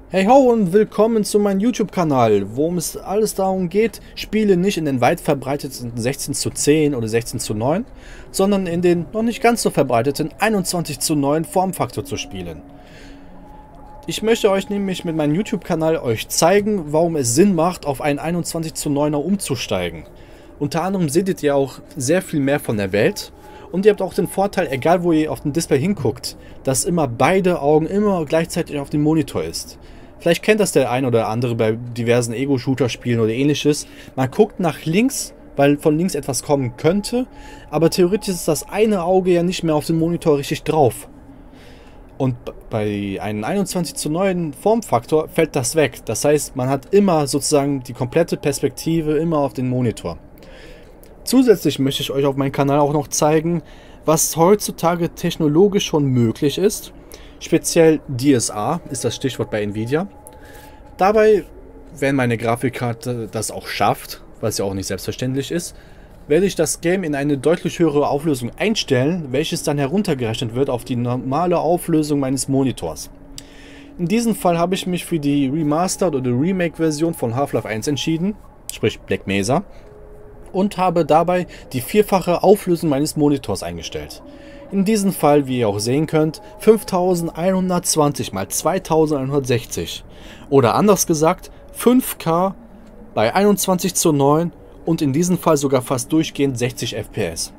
Hey ho und willkommen zu meinem YouTube-Kanal, worum es alles darum geht, Spiele nicht in den weit verbreiteten 16:10 oder 16:9, sondern in den noch nicht ganz so verbreiteten 21:9 Formfaktor zu spielen. Ich möchte euch nämlich mit meinem YouTube-Kanal euch zeigen, warum es Sinn macht, auf einen 21:9er umzusteigen. Unter anderem seht ihr auch sehr viel mehr von der Welt. Und ihr habt auch den Vorteil, egal wo ihr auf dem Display hinguckt, dass immer beide Augen immer gleichzeitig auf dem Monitor ist. Vielleicht kennt das der ein oder andere bei diversen Ego-Shooter-Spielen oder ähnliches. Man guckt nach links, weil von links etwas kommen könnte, aber theoretisch ist das eine Auge ja nicht mehr auf dem Monitor richtig drauf. Und bei einem 21:9 Formfaktor fällt das weg. Das heißt, man hat immer sozusagen die komplette Perspektive immer auf den Monitor. Zusätzlich möchte ich euch auf meinem Kanal auch noch zeigen, was heutzutage technologisch schon möglich ist. Speziell DSA ist das Stichwort bei Nvidia. Dabei, wenn meine Grafikkarte das auch schafft, was ja auch nicht selbstverständlich ist, werde ich das Game in eine deutlich höhere Auflösung einstellen, welches dann heruntergerechnet wird auf die normale Auflösung meines Monitors. In diesem Fall habe ich mich für die Remastered oder Remake-Version von Half-Life 1 entschieden, sprich Black Mesa, und habe dabei die vierfache Auflösung meines Monitors eingestellt. In diesem Fall, wie ihr auch sehen könnt, 5120 x 2160 oder anders gesagt 5K bei 21:9 und in diesem Fall sogar fast durchgehend 60 FPS.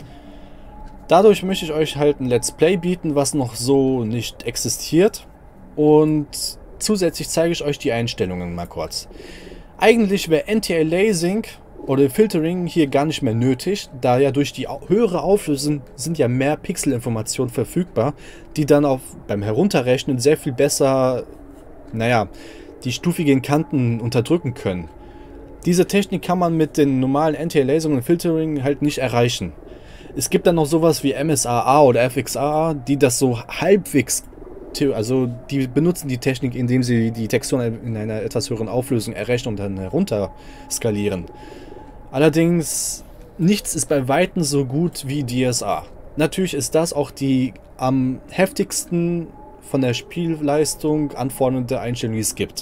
Dadurch möchte ich euch halt ein Let's Play bieten, was noch so nicht existiert, und zusätzlich zeige ich euch die Einstellungen mal kurz. Eigentlich wäre Anti-Aliasing oder Filtering hier gar nicht mehr nötig, da ja durch die höhere Auflösung sind ja mehr Pixelinformationen verfügbar, die dann auch beim Herunterrechnen sehr viel besser, die stufigen Kanten unterdrücken können. Diese Technik kann man mit den normalen Anti-Aliasing und Filtering halt nicht erreichen. Es gibt dann noch sowas wie MSAA oder FXAA, die das so halbwegs, also die benutzen die Technik, indem sie die Texturen in einer etwas höheren Auflösung errechnen und dann herunter skalieren. Allerdings, nichts ist bei Weitem so gut wie DSA. Natürlich ist das auch die am heftigsten von der Spielleistung anfordernde Einstellung, die es gibt.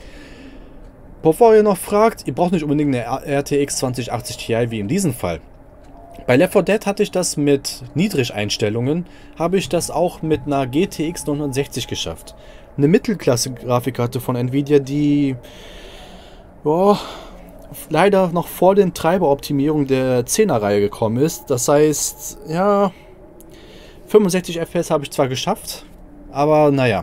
Bevor ihr noch fragt, ihr braucht nicht unbedingt eine RTX 2080 Ti wie in diesem Fall. Bei Left 4 Dead hatte ich das mit Niedrigeinstellungen, habe ich das auch mit einer GTX 960 geschafft. Eine Mittelklasse-Grafikkarte von Nvidia, die leider noch vor den Treiberoptimierungen der 10er-Reihe gekommen ist. Das heißt, ja, 65 FPS habe ich zwar geschafft, aber naja.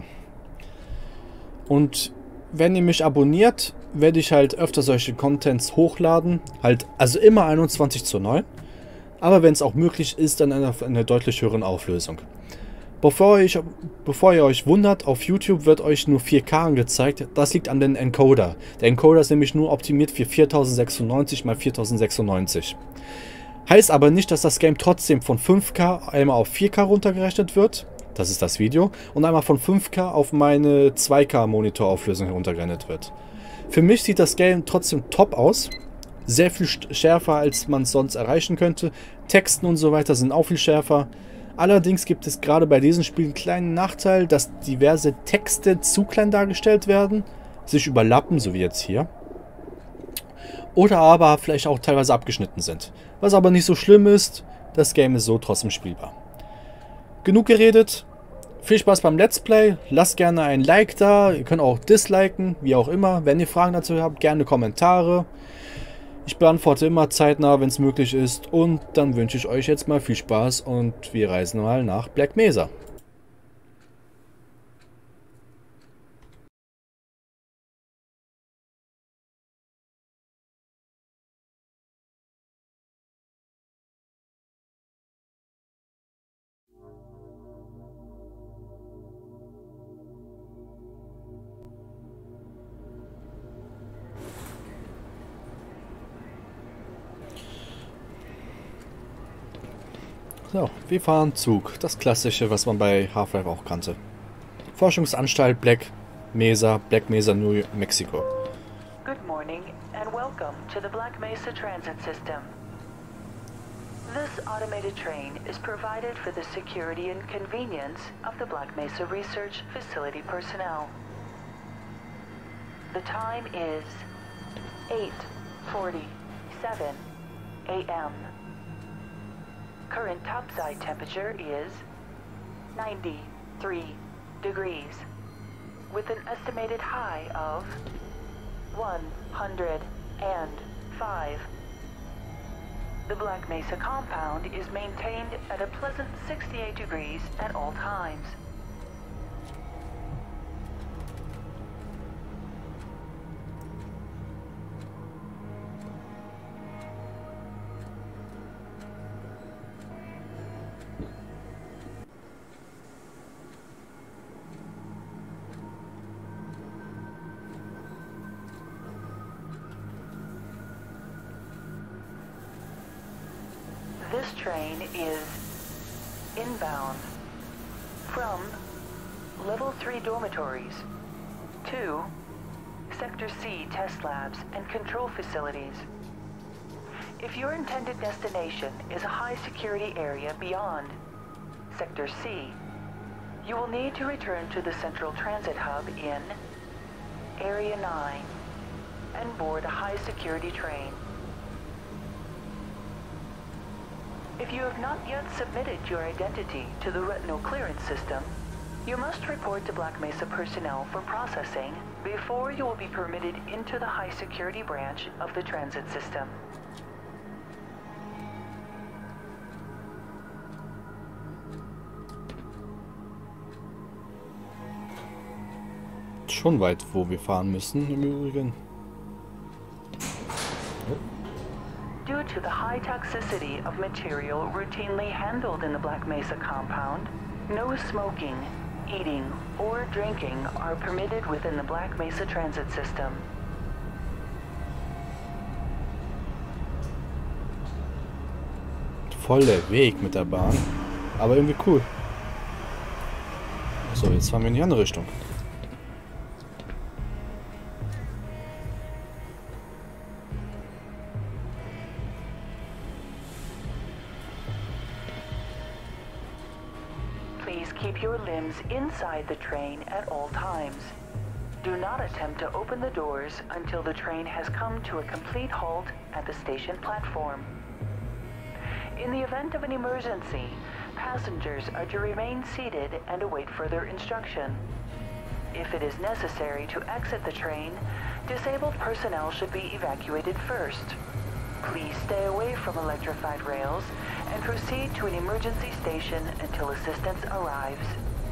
Und wenn ihr mich abonniert, werde ich halt öfter solche Contents hochladen. Also immer 21:9. Aber wenn es auch möglich ist, dann in einer deutlich höheren Auflösung. Bevor ihr euch wundert, auf YouTube wird euch nur 4K angezeigt. Das liegt an den Encoder. Der Encoder ist nämlich nur optimiert für 4096 x 4096. Heißt aber nicht, dass das Game trotzdem von 5K einmal auf 4K runtergerechnet wird. Das ist das Video. Und einmal von 5K auf meine 2K Monitorauflösung heruntergerechnet wird. Für mich sieht das Game trotzdem top aus. Sehr viel schärfer, als man es sonst erreichen könnte. Texten und so weiter sind auch viel schärfer. Allerdings gibt es gerade bei diesem Spiel einen kleinen Nachteil, dass diverse Texte zu klein dargestellt werden, sich überlappen, so wie jetzt hier. Oder aber vielleicht auch teilweise abgeschnitten sind. Was aber nicht so schlimm ist, das Game ist so trotzdem spielbar. Genug geredet. Viel Spaß beim Let's Play. Lasst gerne ein Like da. Ihr könnt auch disliken, wie auch immer. Wenn ihr Fragen dazu habt, gerne Kommentare. Ich beantworte immer zeitnah, wenn es möglich ist. Und dann wünsche ich euch jetzt mal viel Spaß und wir reisen mal nach Black Mesa. So, wir fahren Zug. Das Klassische, was man bei Half-Life auch kannte. Forschungsanstalt Black Mesa, New Mexico. Good morning and welcome to the Black Mesa Transit System. This automated train is provided for the security and convenience of the Black Mesa Research Facility personnel. The time is 8:47 a.m. Current topside temperature is 93 degrees, with an estimated high of 105. The Black Mesa compound is maintained at a pleasant 68 degrees at all times. This train is inbound from Level 3 dormitories to Sector C test labs and control facilities. If your intended destination is a high security area beyond Sector C, you will need to return to the Central Transit Hub in Area 9 and board a high security train. If you have not yet submitted your identity to the retinal clearance system, you must report to Black Mesa personnel for processing before you will be permitted into the high security branch of the transit system. Schon weit, wo wir fahren müssen, im Übrigen. Due to the high toxicity of material routinely handled in the Black Mesa compound, no smoking, eating, or drinking are permitted within the Black Mesa transit system. Voll der Weg mit der Bahn, aber irgendwie cool. So, jetzt fahren wir in die andere Richtung. Keep your limbs inside the train at all times. Do not attempt to open the doors until the train has come to a complete halt at the station platform. In the event of an emergency, passengers are to remain seated and await further instruction. If it is necessary to exit the train, disabled personnel should be evacuated first. Please stay away from electrified rails and proceed to an emergency station until assistance arrives.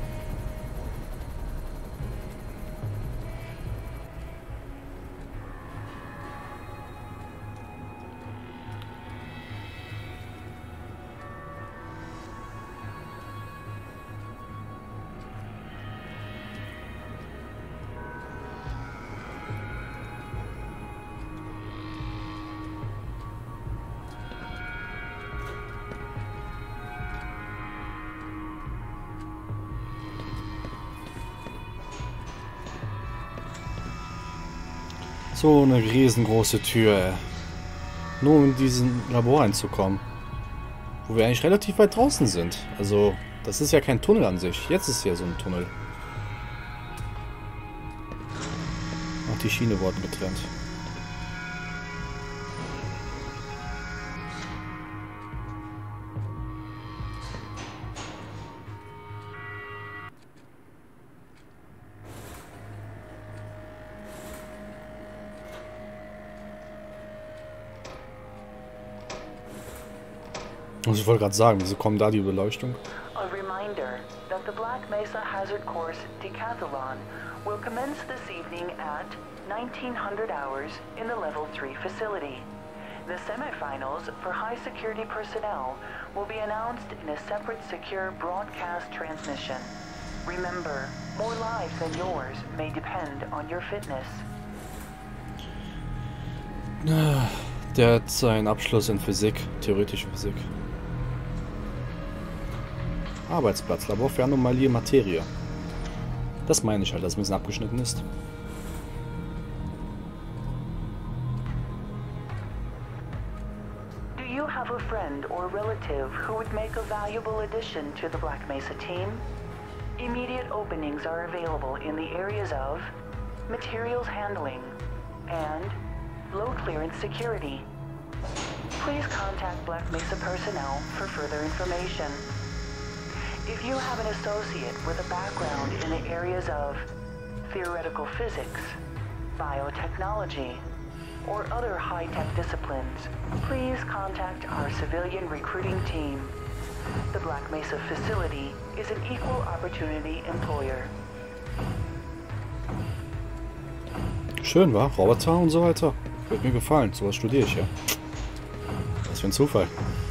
So eine riesengroße Tür, nur um in diesen Labor einzukommen. Wo wir eigentlich relativ weit draußen sind. Also, das ist ja kein Tunnel an sich. Jetzt ist ja so ein Tunnel. Auch die Schiene wurden getrennt. Also ich wollte gerade sagen, wieso kommt da die Beleuchtung? A reminder that the Black Mesa Hazard Course Decathlon will commence this evening at 1900 hours in the Level 3 facility. The semifinals for high security personnel will be announced in a separate secure broadcast transmission. Remember, more lives than yours may depend on your fitness. Der hat seinen Abschluss in Physik, theoretische Physik. Arbeitsplatz, Labor für Anomalie Materie. Das meine ich halt, dass es ein bisschen abgeschnitten ist. Do you have a friend or relative who would make a valuable addition to the Black Mesa team? Immediate openings are available in the areas of materials handling, and low clearance security. Please contact Black Mesa personnel for further information. If you have an associate with a background in the areas of theoretical physics, biotechnology, or other high-tech disciplines, please contact our civilian recruiting team. The Black Mesa facility is an equal opportunity employer. Schön, war Roboter und so weiter. Wird mir gefallen. Sowas studiere ich ja. Was für ein Zufall.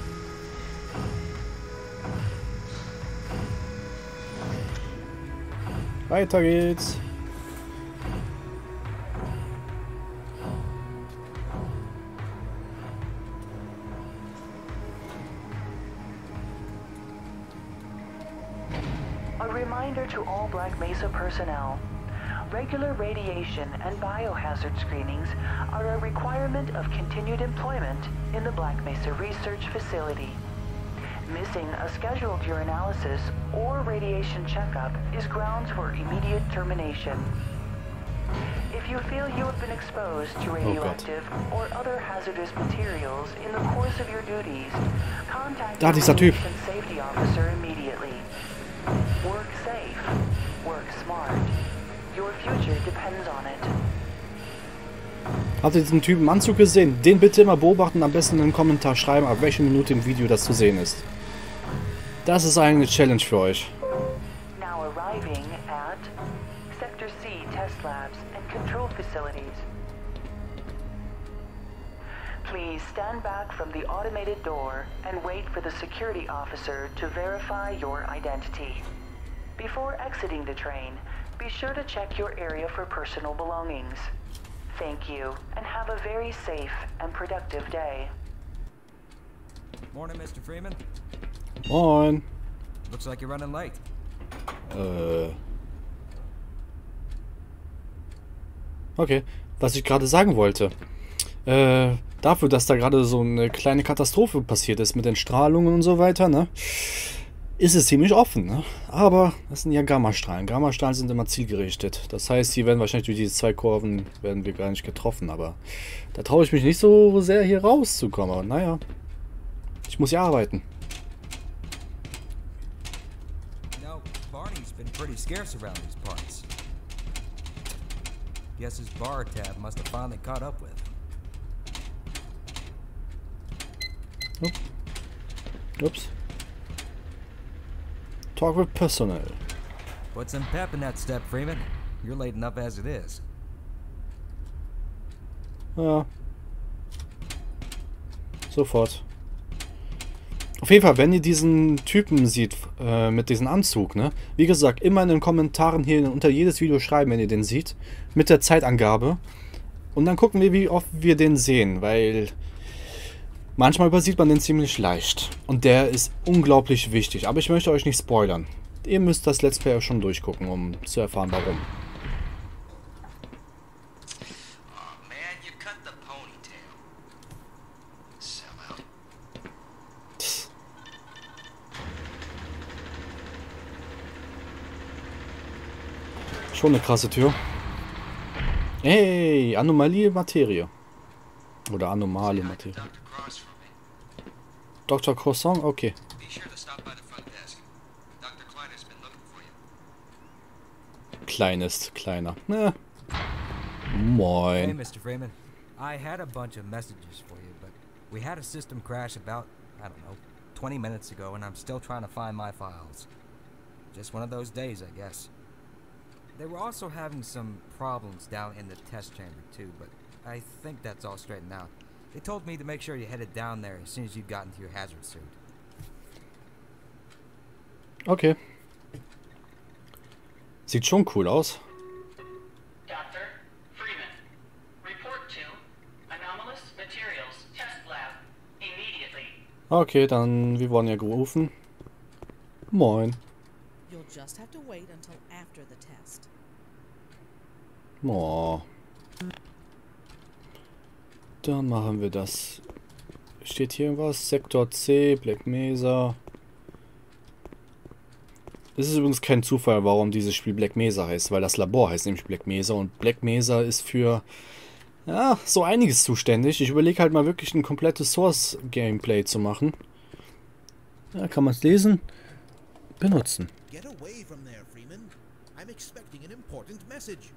Weiter geht's. A reminder to all Black Mesa personnel. Regular radiation and biohazard screenings are a requirement of continued employment in the Black Mesa Research Facility. Missing a scheduled urinalysis or radiation checkup is grounds for immediate termination. If you feel you have been exposed to radioactive or other hazardous materials in the course of your duties, contact your radiation safety officer immediately. Work safe. Work smart. Your future depends on it. Habt ihr diesen Typen im Anzug gesehen? Den bitte immer beobachten und am besten in den Kommentar schreiben, ab welcher Minute im Video das zu sehen ist. Das ist eine Challenge für euch. Now arriving at Sector C test labs and control facilities. Please stand back from the automated door and wait for the security officer to verify your identity. Before exiting the train, be sure to check your area for personal belongings. Thank you, and have a very safe and productive day. Morning, Mr. Freeman. Moin. Looks like you're running late. Okay, was ich gerade sagen wollte. Dafür, dass da gerade so eine kleine Katastrophe passiert ist mit den Strahlungen und so weiter, ne? Ist es ziemlich offen, ne? Aber das sind ja Gammastrahlen. Gammastrahlen sind immer zielgerichtet. Das heißt, hier werden wahrscheinlich durch diese zwei Kurven werden wir gar nicht getroffen, aber da traue ich mich nicht so sehr hier rauszukommen. Aber naja, ich muss ja arbeiten. You know, Barney's been pretty scarce around these parts. Guess his bar tab must have finally caught up with him. Ups. Talk with personnel. Put some pep in that step, Freeman. You're late enough as it is. Ja. Sofort. Auf jeden Fall, wenn ihr diesen Typen seht, mit diesem Anzug, ne? Wie gesagt, immer in den Kommentaren hier unter jedes Video schreiben, wenn ihr den seht. Mit der Zeitangabe. Und dann gucken wir, wie oft wir den sehen, weil manchmal übersieht man den ziemlich leicht. Und der ist unglaublich wichtig. Aber ich möchte euch nicht spoilern. Ihr müsst das Let's Play auch schon durchgucken, um zu erfahren, warum. Schon eine krasse Tür. Hey, anomalie Materie. Oder anomale Materie. Dr. Croissant? Okay. Kleines, kleiner. Moin. Hey, Mr. Freeman. I had a bunch of messages for you, but we had a system crash about, I don't know, 20 minutes ago, and I'm still trying to find my files. Just one of those days, I guess. They were also having some problems down in the test chamber, too, but I think that's all straightened out. They told me to make sure you headed down there as soon as you got into your hazard suit. Okay. Sieht schon cool aus. Dr. Freeman, report to Anomalous Materials Test Lab immediately. Okay, dann, wir wurden ja gerufen. Moin. You'll just have to wait until after the test. Oh. Dann machen wir das. Steht hier irgendwas? Sektor C, Black Mesa. Es ist übrigens kein Zufall, warum dieses Spiel Black Mesa heißt, weil das Labor heißt nämlich Black Mesa und Black Mesa ist für ja, so einiges zuständig. Ich überlege halt mal wirklich ein komplettes Source-Gameplay zu machen. Ja, kann man es lesen? Benutzen. Get away from there, Freeman. I'm expecting an important message.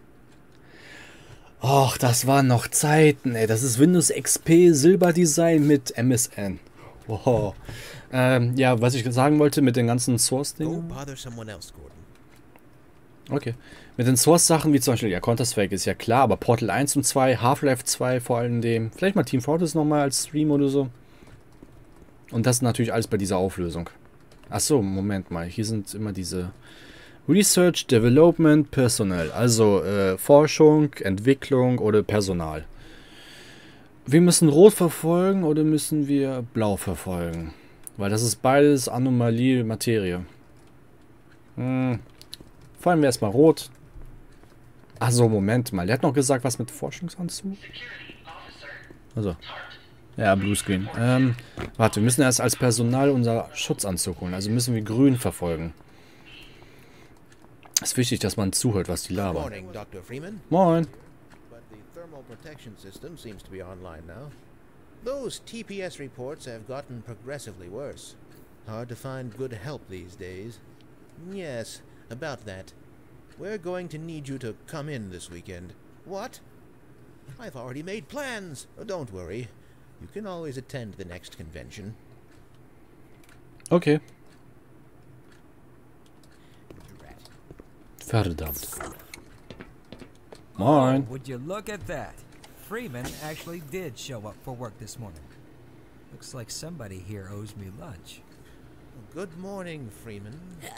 Och, das waren noch Zeiten, ey. Das ist Windows XP Silberdesign mit MSN. Wow. Ja, was ich sagen wollte mit den ganzen Go Source-Dingen. bother someone else, Gordon. Okay. Mit den Source-Sachen, wie zum Beispiel, ja, Counter-Strike ist ja klar, aber Portal 1 und 2, Half-Life 2 vor allem dem. Vielleicht mal Team Fortress nochmal als Stream oder so. Und das natürlich alles bei dieser Auflösung. Achso, Moment mal. Hier sind immer diese Research, Development, Personnel. Also Forschung, Entwicklung oder Personal. Wir müssen Rot verfolgen oder müssen wir Blau verfolgen? Weil das ist beides Anomalie, Materie. Fallen wir erstmal Rot. Achso, Moment mal. Der hat noch gesagt, was mit Forschungsanzug? Also. Ja, Bluescreen. Warte, wir müssen erst als Personal unser Schutzanzug holen. Also müssen wir Grün verfolgen. Es ist wichtig, dass man zuhört, was die labern. Morning, Dr. Freeman. Moin. But the thermal protection system seems to be online now. Those TPS reports have gotten progressively worse. Hard to find good help these days. Yes, about that. We're going to need you to come in this weekend. What? I've already made plans. Oh, don't worry. You can always attend the next convention. Okay. Verdammt. Moin. Would you look at that? Freeman actually did show up for work this morning. Looks like somebody here owes me lunch. Good morning, Freeman.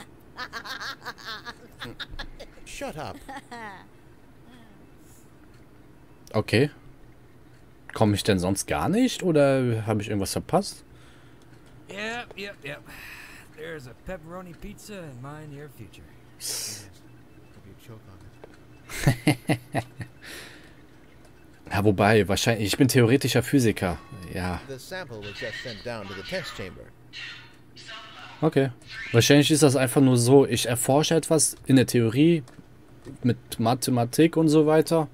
Shut up. Okay. Komme ich denn sonst gar nicht? Oder habe ich irgendwas verpasst? Yep. There's a pepperoni pizza in my near future. Hope you choke on it. Ja, wobei, wahrscheinlich, ich bin theoretischer Physiker. Ja, The sample was just sent down to the test chamber. okay. Wahrscheinlich ist das einfach nur so, ich erforsche etwas in der Theorie mit Mathematik und so weiter.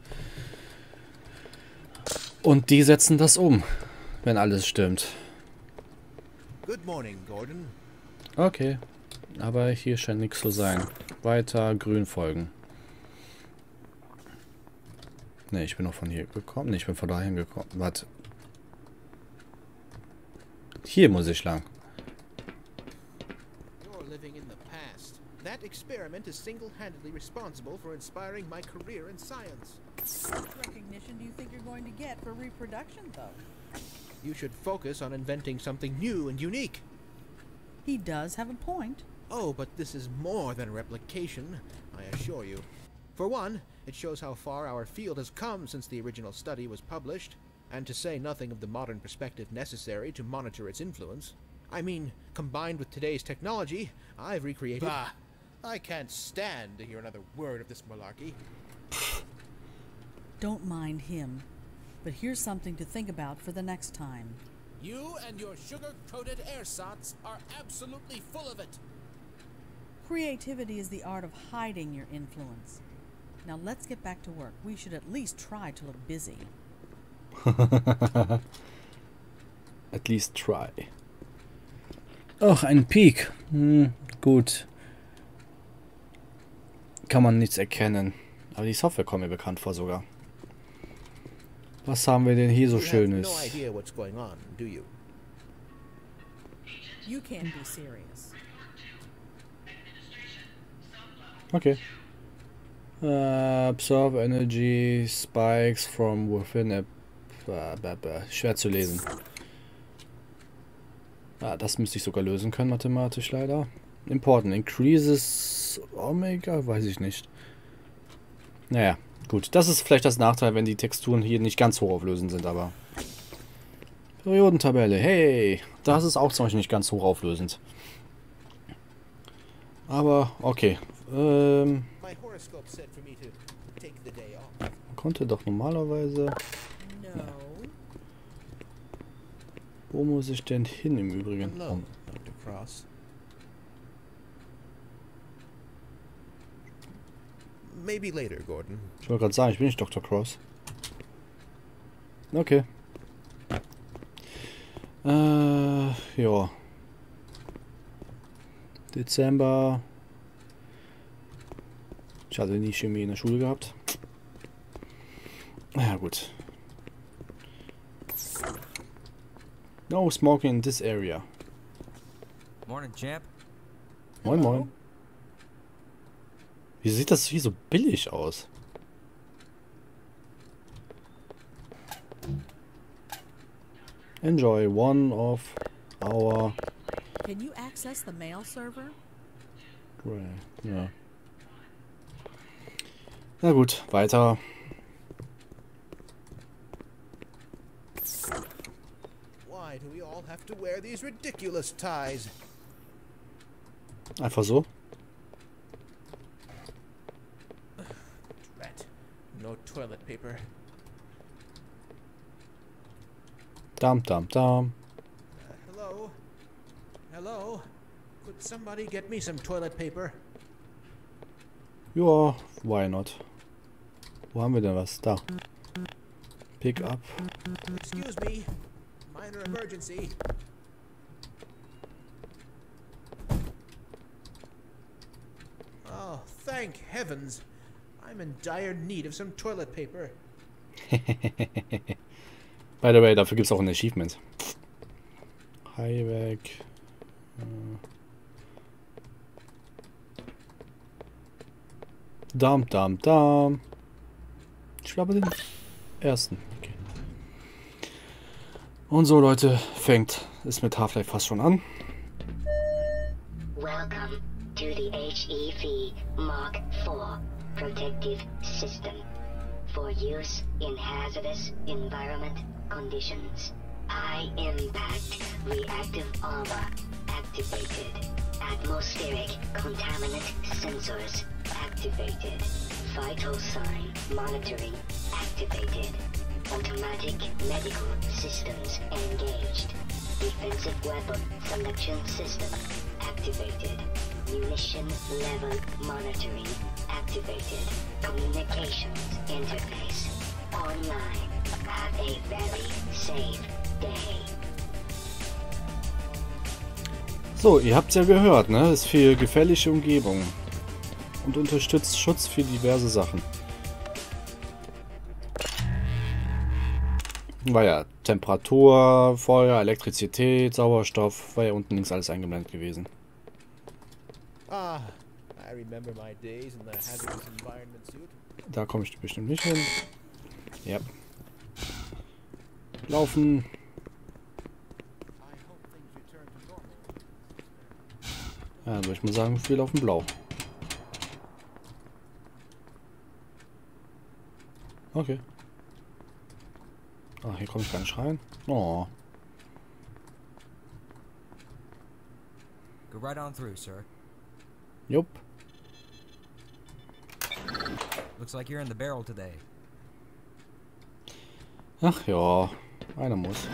Und die setzen das um, wenn alles stimmt. Good morning, Gordon. Okay. Aber hier scheint nichts zu sein. Weiter, grün folgen. Ne, ich bin noch von hier gekommen. Ne, ich bin von dahin gekommen. Warte. Hier muss ich lang. You're living in the past. That experiment is single-handedly responsible for inspiring my career in science. What recognition do you think you're going to get for reproduction, though? You should focus on inventing something new and unique. He does have a point. Oh, but this is more than replication, I assure you. For one, it shows how far our field has come since the original study was published, and to say nothing of the modern perspective necessary to monitor its influence. I mean, combined with today's technology, I've recreated... Bah! I can't stand to hear another word of this malarkey. Don't mind him. But here's something to think about for the next time. You and your sugar-coated ersatz are absolutely full of it. Creativity is the art of hiding your influence. Now let's get back to work. We should at least try to look busy. At least try. Ach, ein Peak. Gut. Kann man nichts erkennen. Aber die Software kommt mir bekannt vor sogar. Was haben wir denn hier so You have Schönes? no idea what's going on, do you? You can't be serious. Okay. Absorb energy spikes from within a... Schwer zu lesen. Das müsste ich sogar lösen können, mathematisch leider. Important. Increases Omega? Weiß ich nicht. Naja, gut. Das ist vielleicht das Nachteil, wenn die Texturen hier nicht ganz hochauflösend sind, aber... Periodentabelle. Hey! Das ist auch zum Beispiel nicht ganz hochauflösend. Aber, okay. My horoscope said for me to take the day off. Konnte doch normalerweise... No. Wo muss ich denn hin im Übrigen? Hello, Dr. Cross. Maybe later, Gordon. Ich wollte gerade sagen, ich bin nicht Dr. Cross. Okay. Ja. Dezember. Ich hatte nie Chemie in der Schule gehabt. Ja gut. No smoking in this area. Morning, champ. Moin Hello. moin. Wie sieht das hier so billig aus? Enjoy one of our... Can you access the mail server? Ja. Na gut, weiter. Why do we all have to wear these ridiculous ties? Einfach so. Rat. No toilet paper. Dam, dam, dam. Hello? Hello? Could somebody get me some toilet paper? Ja, why not? Wo haben wir denn was? Da. Pick up. Excuse me. Minor emergency. Oh, thank heavens. I'm in dire need of some toilet paper. By the way, dafür gibt es auch ein Achievement. Highway. Dam, dam, dam. Ich glaube den ersten. Okay. Und so, Leute, fängt es mit Half-Life fast schon an. Welcome to the HEV Mark IV protective system for use in hazardous environment conditions. High impact reactive armor activated. Atmospheric contaminant sensors activated. Vital sign monitoring activated. Automatic medical systems engaged. Defensive weapon selection system activated. Munition level monitoring activated. Communications interface online. Have a very safe day. So, ihr habt es ja gehört, ne? Das ist für gefährliche Umgebungen. Und unterstützt Schutz für diverse Sachen. War ja Temperatur, Feuer, Elektrizität, Sauerstoff, war ja unten links alles eingeblendet gewesen. Ah, I remember my days in the hazardous environment suit. Da komme ich bestimmt nicht hin. Ja. Laufen. I hope things return to normal. Ja, also ich muss sagen, wir laufen blau. Okay. Ah, hier komme ich gar nicht rein. Oh. Go right on through, sir. Jupp. Looks like you're in the barrel today. Ach ja, einer muss.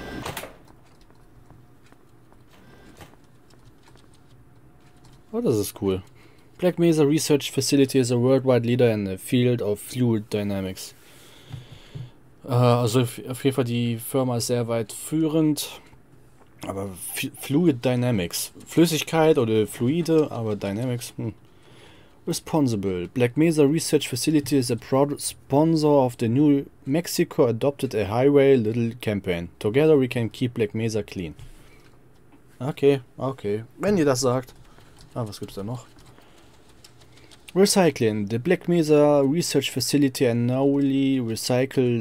Oh, das ist cool. Black Mesa Research Facility is a worldwide leader in the field of fluid dynamics. Also auf jeden Fall, die Firma ist sehr weit führend. Aber Fluid Dynamics. Flüssigkeit oder Fluide, aber Dynamics. Responsible. Black Mesa Research Facility is a proud sponsor of the New Mexico Adopted a Highway Little campaign. Together we can keep Black Mesa clean. Okay, okay. Wenn ihr das sagt. Ah, was gibt's da noch? Recycling. The Black Mesa Research Facility annually recycle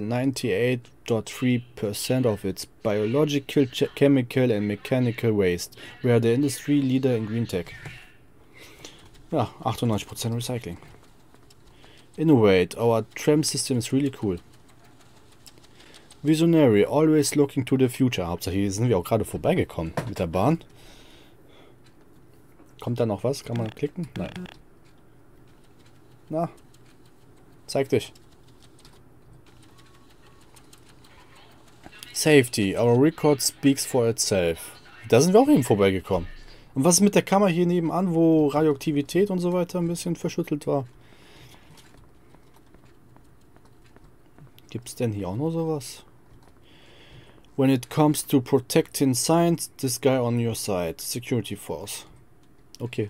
98.3% of its biological, chemical and mechanical waste. We are the industry leader in green tech. Ja, 98% Recycling. Innovate. Our tram system is really cool. Visionary. Always looking to the future. Hauptsache hier sind wir auch gerade vorbeigekommen mit der Bahn. Kommt da noch was? Kann man klicken? Nein. Na, zeig dich. Safety. Our record speaks for itself. Da sind wir auch eben vorbeigekommen. Und was ist mit der Kammer hier nebenan, wo Radioaktivität und so weiter ein bisschen verschüttelt war? Gibt's denn hier auch noch sowas? When it comes to protecting science, this guy on your side. Security force. Okay.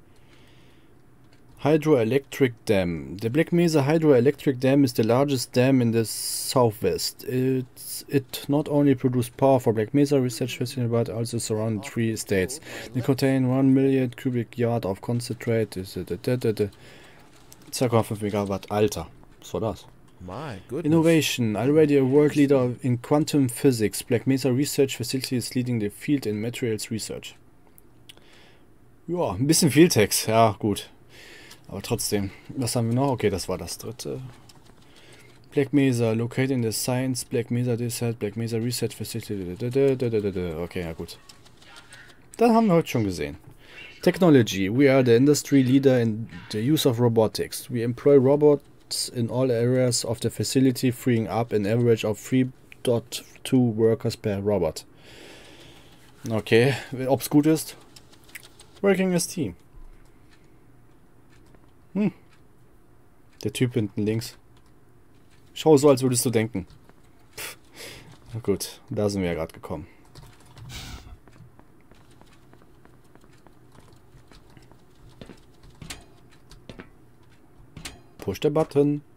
Hydroelectric Dam. The Black Mesa Hydroelectric Dam is the largest dam in the southwest. It not only produced power for Black Mesa Research Facility but also surrounded 3 states. They contain 1 million cubic yard of concentrate. 2,5 Megawatt. Alter. Was war das? My goodness. Innovation. Already a world leader in quantum physics. Black Mesa Research Facility is leading the field in materials research. Ja, ein bisschen viel Text. Ja, gut. Aber trotzdem. Was haben wir noch? Okay, das war das dritte. Black Mesa, located in the Science, Black Mesa Desert, Black Mesa Research Facility. Okay, ja gut. Das haben wir heute schon gesehen. Technology. We are the industry leader in the use of robotics. We employ robots in all areas of the facility, freeing up an average of 3.2 workers per robot. Okay, ob's gut ist. Working as team. Der Typ hinten links. Schau so, als würdest du denken. Pff. Na gut, da sind wir ja gerade gekommen. Push the button.